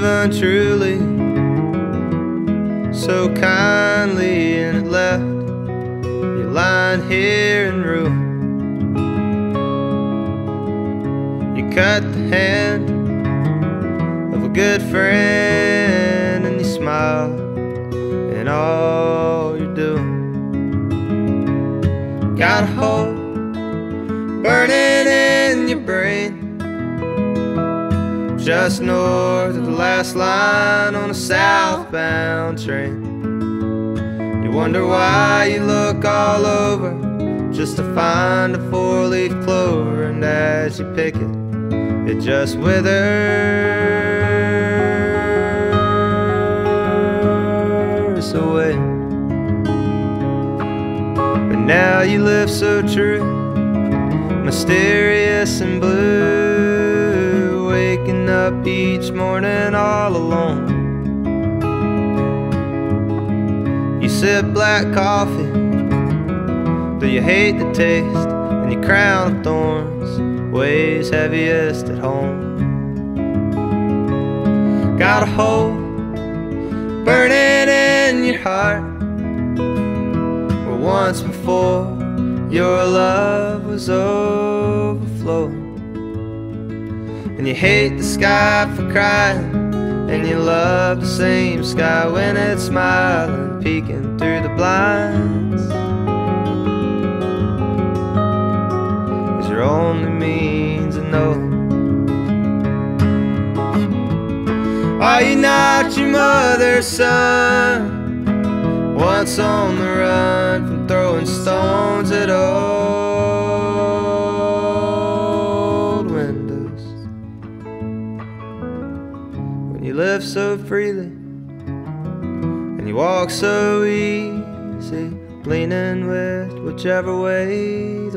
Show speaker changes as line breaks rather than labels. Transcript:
live untruly, so kindly, and it left you lying here in ruin. You cut the hand of a good friend, and you smile in all you're doing. Got a hole burning in your brain, just north of the last line on a southbound train. You wonder why you look all over just to find a four-leaf clover, and as you pick it, it just withers away. But now you live so true, mysterious and blue, waking up each morning all alone. You sip black coffee, though you hate the taste, and your crown of thorns weighs heaviest at home. Got a hole burning in your heart, where once before your love was overflowing. And you hate the sky for crying, and you love the same sky when it's smiling, peeking through the blinds. Is your only means of knowing. Are you not your mother's son, once on the run from throwing stones at old windows? When you live so freely and you walk so easy, leaning with whichever way